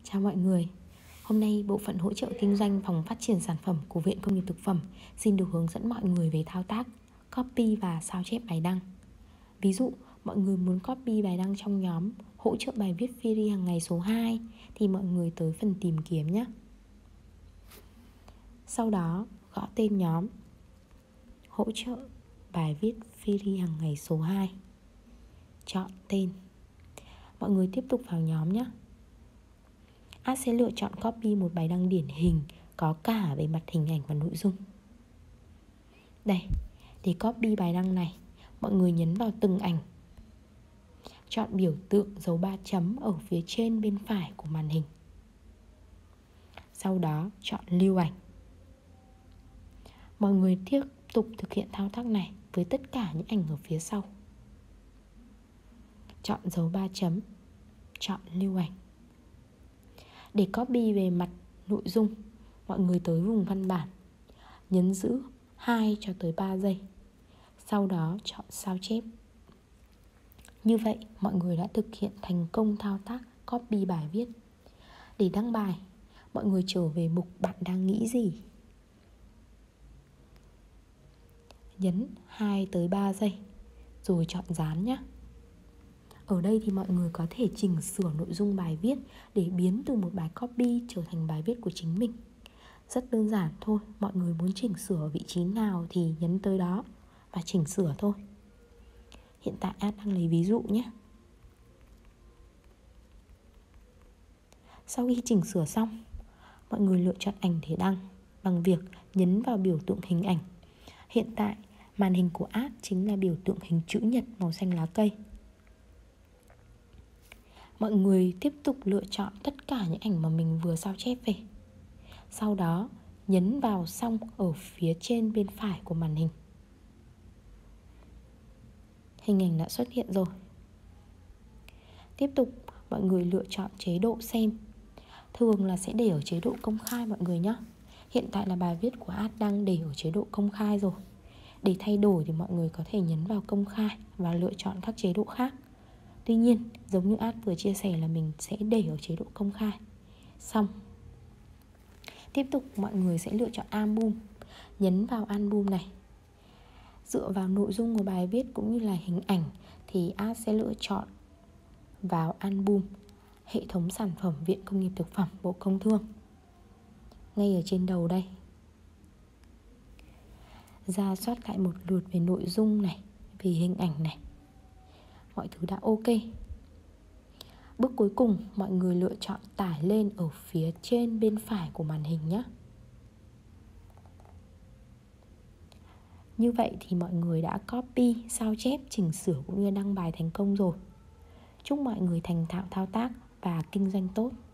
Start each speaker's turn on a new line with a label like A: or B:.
A: Chào mọi người. Hôm nay bộ phận hỗ trợ kinh doanh phòng phát triển sản phẩm của Viện Công nghiệp Thực phẩm xin được hướng dẫn mọi người về thao tác copy và sao chép bài đăng. Ví dụ, mọi người muốn copy bài đăng trong nhóm hỗ trợ bài viết freebie hàng ngày số 2 thì mọi người tới phần tìm kiếm nhé. Sau đó, gõ tên nhóm hỗ trợ bài viết freebie hàng ngày số 2. Chọn tên. Mọi người tiếp tục vào nhóm nhé. Ad sẽ lựa chọn copy một bài đăng điển hình có cả về mặt hình ảnh và nội dung. Đây, để copy bài đăng này, mọi người nhấn vào từng ảnh. Chọn biểu tượng dấu 3 chấm ở phía trên bên phải của màn hình. Sau đó chọn lưu ảnh. Mọi người tiếp tục thực hiện thao tác này với tất cả những ảnh ở phía sau. Chọn dấu 3 chấm, chọn lưu ảnh. Để copy về mặt nội dung, mọi người tới vùng văn bản, nhấn giữ 2 cho tới 3 giây. Sau đó chọn sao chép. Như vậy, mọi người đã thực hiện thành công thao tác copy bài viết. Để đăng bài, mọi người trở về mục bạn đang nghĩ gì. Nhấn 2 tới 3 giây, rồi chọn dán nhé. Ở đây thì mọi người có thể chỉnh sửa nội dung bài viết để biến từ một bài copy trở thành bài viết của chính mình. Rất đơn giản thôi, mọi người muốn chỉnh sửa ở vị trí nào thì nhấn tới đó và chỉnh sửa thôi. Hiện tại Ad đang lấy ví dụ nhé. Sau khi chỉnh sửa xong, mọi người lựa chọn ảnh để đăng bằng việc nhấn vào biểu tượng hình ảnh. Hiện tại, màn hình của Ad chính là biểu tượng hình chữ nhật màu xanh lá cây. Mọi người tiếp tục lựa chọn tất cả những ảnh mà mình vừa sao chép về. Sau đó, nhấn vào xong ở phía trên bên phải của màn hình. Hình ảnh đã xuất hiện rồi. Tiếp tục, mọi người lựa chọn chế độ xem. Thường là sẽ để ở chế độ công khai mọi người nhé. Hiện tại là bài viết của Ad đang để ở chế độ công khai rồi. Để thay đổi thì mọi người có thể nhấn vào công khai và lựa chọn các chế độ khác. Tuy nhiên, giống như Ad vừa chia sẻ là mình sẽ để ở chế độ công khai. Xong. Tiếp tục mọi người sẽ lựa chọn album. Nhấn vào album này. Dựa vào nội dung của bài viết cũng như là hình ảnh thì Ad sẽ lựa chọn vào album Hệ thống sản phẩm Viện Công nghiệp Thực phẩm Bộ Công Thương. Ngay ở trên đầu đây. Rà soát lại một lượt về nội dung này, về hình ảnh này. Mọi thứ đã ok. Bước cuối cùng, mọi người lựa chọn tải lên ở phía trên bên phải của màn hình nhé. Như vậy thì mọi người đã copy, sao chép, chỉnh sửa cũng như đăng bài thành công rồi. Chúc mọi người thành thạo thao tác và kinh doanh tốt.